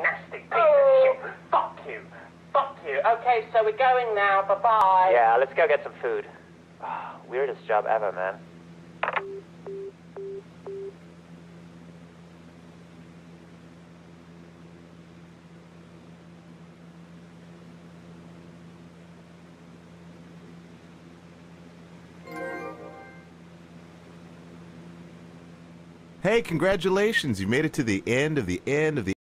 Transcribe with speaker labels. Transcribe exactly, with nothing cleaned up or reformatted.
Speaker 1: nasty piece oh. of shit. Fuck you. Fuck you. Okay, so we're going now. Bye-bye.
Speaker 2: Yeah, let's go get some food. Oh, weirdest job ever, man.
Speaker 3: Hey, congratulations. You made it to the end of the end of the